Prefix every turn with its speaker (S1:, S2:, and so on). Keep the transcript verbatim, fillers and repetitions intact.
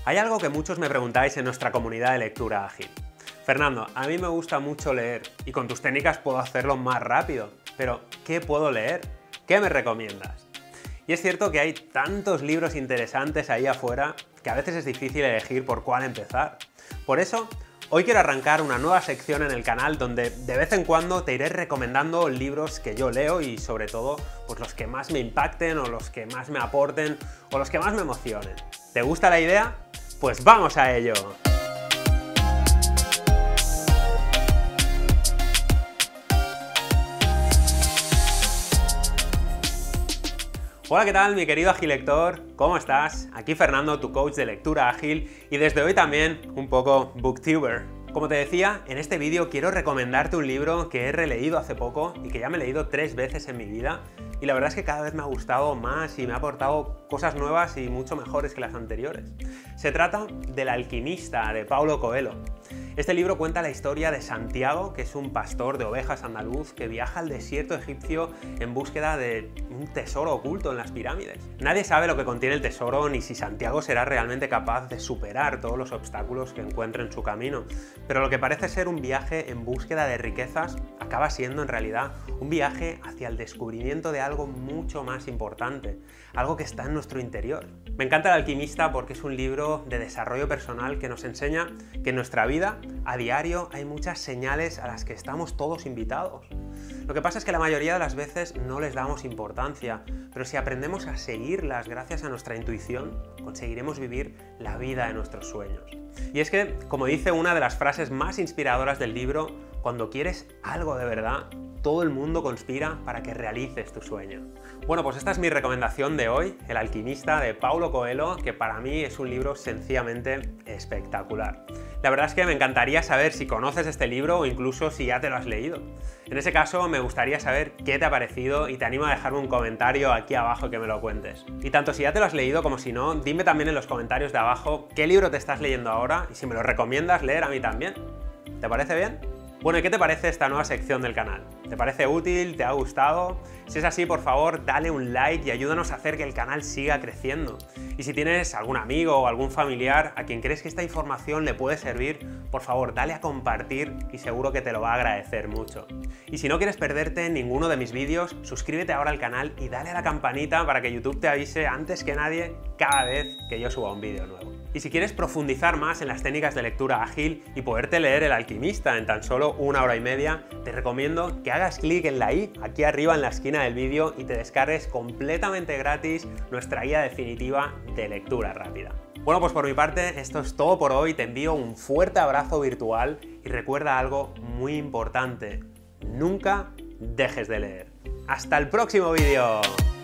S1: Hay algo que muchos me preguntáis en nuestra comunidad de lectura ágil. Fernando, a mí me gusta mucho leer y con tus técnicas puedo hacerlo más rápido, pero ¿qué puedo leer? ¿Qué me recomiendas? Y es cierto que hay tantos libros interesantes ahí afuera que a veces es difícil elegir por cuál empezar. Por eso, hoy quiero arrancar una nueva sección en el canal donde de vez en cuando te iré recomendando libros que yo leo y sobre todo pues los que más me impacten o los que más me aporten o los que más me emocionen. ¿Te gusta la idea? Pues ¡vamos a ello! Hola, ¿qué tal, mi querido agilector? ¿Cómo estás? Aquí Fernando, tu coach de lectura ágil y desde hoy también un poco booktuber. Como te decía, en este vídeo quiero recomendarte un libro que he releído hace poco y que ya me he leído tres veces en mi vida y la verdad es que cada vez me ha gustado más y me ha aportado cosas nuevas y mucho mejores que las anteriores. Se trata del Alquimista, de Paulo Coelho. Este libro cuenta la historia de Santiago, que es un pastor de ovejas andaluz que viaja al desierto egipcio en búsqueda de un tesoro oculto en las pirámides. Nadie sabe lo que contiene el tesoro ni si Santiago será realmente capaz de superar todos los obstáculos que encuentre en su camino, pero lo que parece ser un viaje en búsqueda de riquezas acaba siendo en realidad un viaje hacia el descubrimiento de algo mucho más importante, algo que está en nuestro interior. Me encanta El Alquimista porque es un libro de desarrollo personal que nos enseña que en nuestra vida a diario hay muchas señales a las que estamos todos invitados. Lo que pasa es que la mayoría de las veces no les damos importancia, pero si aprendemos a seguirlas gracias a nuestra intuición, conseguiremos vivir la vida de nuestros sueños. Y es que, como dice una de las frases más inspiradoras del libro, cuando quieres algo de verdad, todo el mundo conspira para que realices tu sueño. Bueno, pues esta es mi recomendación de hoy, El Alquimista, de Paulo Coelho, que para mí es un libro sencillamente espectacular. La verdad es que me encantaría saber si conoces este libro o incluso si ya te lo has leído. En ese caso, me gustaría saber qué te ha parecido y te animo a dejarme un comentario aquí abajo que me lo cuentes. Y tanto si ya te lo has leído como si no, dime también en los comentarios de abajo qué libro te estás leyendo ahora y si me lo recomiendas leer a mí también. ¿Te parece bien? Bueno, ¿y qué te parece esta nueva sección del canal? ¿Te parece útil? ¿Te ha gustado? Si es así, por favor, dale un like y ayúdanos a hacer que el canal siga creciendo. Y si tienes algún amigo o algún familiar a quien crees que esta información le puede servir, por favor, dale a compartir y seguro que te lo va a agradecer mucho. Y si no quieres perderte ninguno de mis vídeos, suscríbete ahora al canal y dale a la campanita para que YouTube te avise antes que nadie cada vez que yo suba un vídeo nuevo. Y si quieres profundizar más en las técnicas de lectura ágil y poderte leer El Alquimista en tan solo una hora y media, te recomiendo que hagas clic en la i aquí arriba en la esquina del vídeo y te descargues completamente gratis nuestra guía definitiva de lectura rápida. Bueno, pues por mi parte esto es todo por hoy, te envío un fuerte abrazo virtual y recuerda algo muy importante, nunca dejes de leer. ¡Hasta el próximo vídeo!